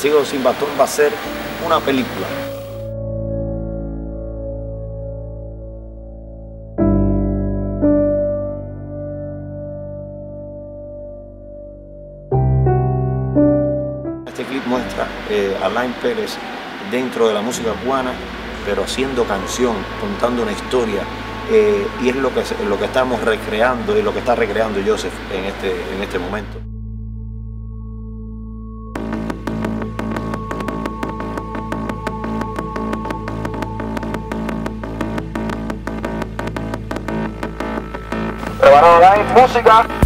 Ciego sin bastón va a ser una película. Este clip muestra a Alain Pérez dentro de la música cubana, pero haciendo canción, contando una historia, y es lo que estamos recreando, y lo que está recreando Joseph en este momento. Preparado, Alain, música.